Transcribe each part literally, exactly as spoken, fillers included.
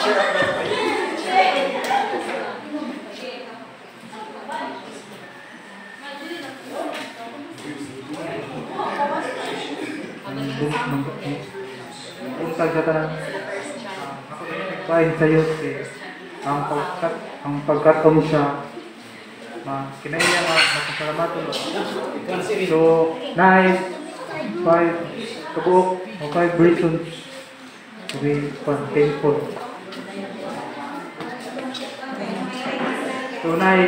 Untag ka tanang pahin sa'yo eh, ang pagkat ang pagkatom siya ma kinaiya nga mapasalamaton. So nine five kabuok o five reasons to be thankful. So nine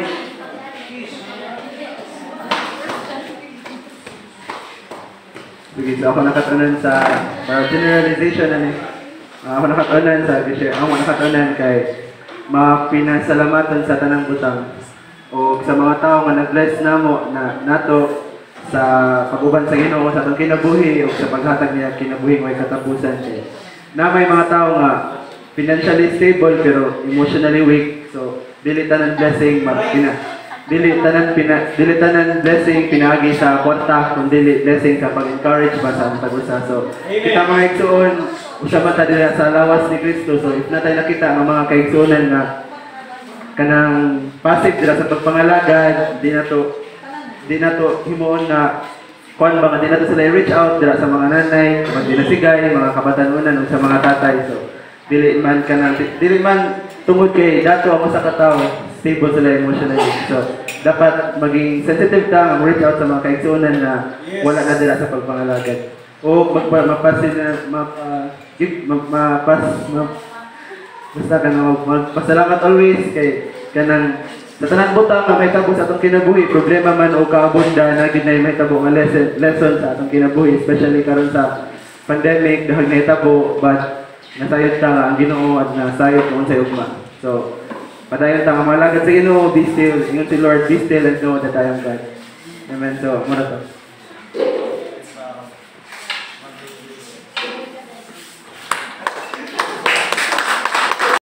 sige, so ako nakatunan sa para generalization na ni uh, ako nakatunan sa kasi ako nakatunan kay mapinasalamatan sa tanang butang o sa mga tao nga nag-bless namo na nato sa pag-uban sa Ginoo sa atong kinabuhi o sa paghatag niya kinabuhi way katapusan kay na may mga tao nga financially stable pero emotionally weak, so dili tanan blessing magpina dili tanan pina dili tanan blessing pinagi sa kwarta kun dili blessing sa pag-encourage ba sa tag-usa. So kita mga igsoon usa man ta dira sa lawas ni Kristo, so if natay nakita ang mga kaigsuonan nga kanang passive dira sa pagpangalagad, di na to di na to himuon na kuan ba nga di na to sila reach out dira sa mga nanay, mga dinasigay, mga kabatanunan ug sa mga tatay. So dili man kanang dili man tungod kay dato ako sa katawo stable sila emotionally. So dapat maging sensitive ta ang reach out sa mga kaigsuonan na wala na dira sa pagpangalagad o magpapasin na mapa give mapas basta ka na magpasalamat always kay kanang sa tanang butang nga may tabo sa atong kinabuhi, problema man o kaabunda na gid na may tabo nga lesson lesson sa atong kinabuhi, especially karon sa pandemic dahil may tabo but nasayod ta ang Ginoo at nasayod kung unsay ugma. So padayon ta nga malagad sa Ginoo, be still, ingon si Lord, be still and know that I am God. Amen. So muna to.